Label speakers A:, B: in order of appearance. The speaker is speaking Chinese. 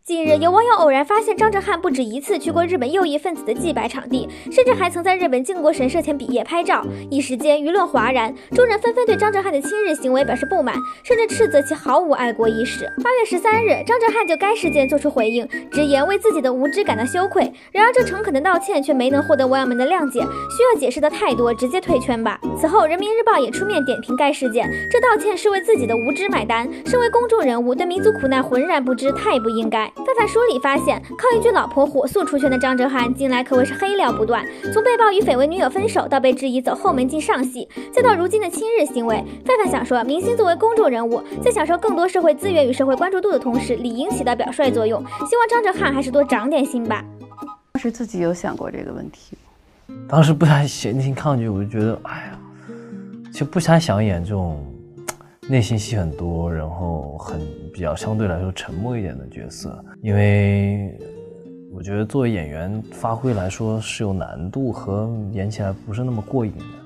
A: 近日，有网友偶然发现张哲瀚不止一次去过日本右翼分子的祭拜场地，甚至还曾在日本靖国神社前比耶拍照。一时间，舆论哗然，众人纷纷对张哲瀚的亲日行为表示不满，甚至斥责其毫无爱国意识。8月13日，张哲瀚就该事件做出回应，直言为自己的无知感到羞愧。然而，这诚恳的道歉却没能获得网友们的谅解，需要解释的太多，直接退圈吧。此后，人民日报也出面点评该事件，这道歉是为自己的无知买单，身为公众人物对民族苦难浑然不知，太不应该。范范梳理发现，靠一句老婆火速出圈的张哲瀚，近来可谓是黑料不断。从被曝与绯闻女友分手，到被质疑走后门进上戏，再到如今的亲日行为，范范想说，明星作为公众人物，在享受更多社会资源与社会关注度的同时，理应起到表率作用。希望张哲瀚还是多长点心吧。
B: 当时自己有想过这个问题，
C: 当时不太闲情抗拒，我就觉得，哎呀，其实不太想演这种内心戏很多，然后比较相对来说沉默一点的角色，因为我觉得作为演员发挥来说是有难度和演起来不是那么过瘾的。